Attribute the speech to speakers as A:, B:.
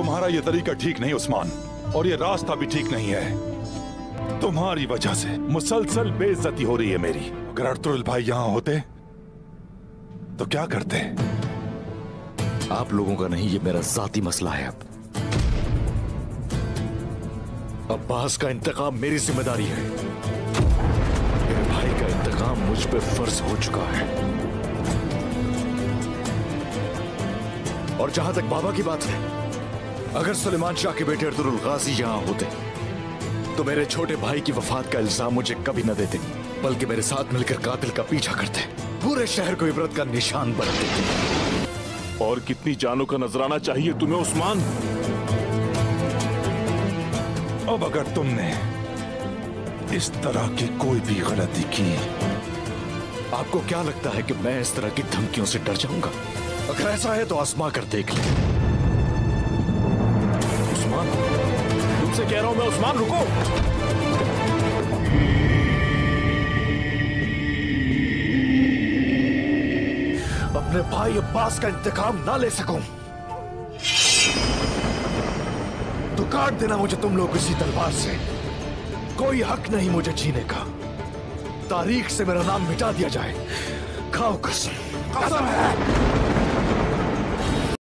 A: तुम्हारा ये तरीका ठीक नहीं उस्मान, और ये रास्ता भी ठीक नहीं है। तुम्हारी वजह से मुसलसल बेइज्जती हो रही है मेरी। अगर अर्तुगरुल भाई यहाँ होते तो क्या करते?
B: आप लोगों का नहीं, ये मेरा जाती मसला है। अब अब्बास का इंतकाम मेरी जिम्मेदारी है। मेरे भाई का इंतकाम मुझ पे फर्ज हो चुका है। और जहां तक बाबा की बात है, अगर सुलेमान शाह के बेटे अर्तुगरुल गाजी यहां होते तो मेरे छोटे भाई की वफात का इल्जाम मुझे कभी न देते, बल्कि मेरे साथ मिलकर कातिल का पीछा करते, पूरे शहर को इबरत का निशान बनते।
C: और कितनी जानों का नजराना चाहिए तुम्हें उस्मान?
A: अब अगर तुमने इस तरह की कोई भी गलती की,
B: आपको क्या लगता है कि मैं इस तरह की धमकियों से डर जाऊंगा? अगर ऐसा है तो आजमा कर देख ले।
C: उस्मान, तुमसे कह रहा हूं मैं, उस्मान रुको।
B: अपने भाई अब्बास का इंतकाम ना ले सकूं तो काट देना मुझे तुम लोग इसी तलवार से। कोई हक नहीं मुझे जीने का। तारीख से मेरा नाम मिटा दिया जाए। खाओ कसम।
A: कसम है।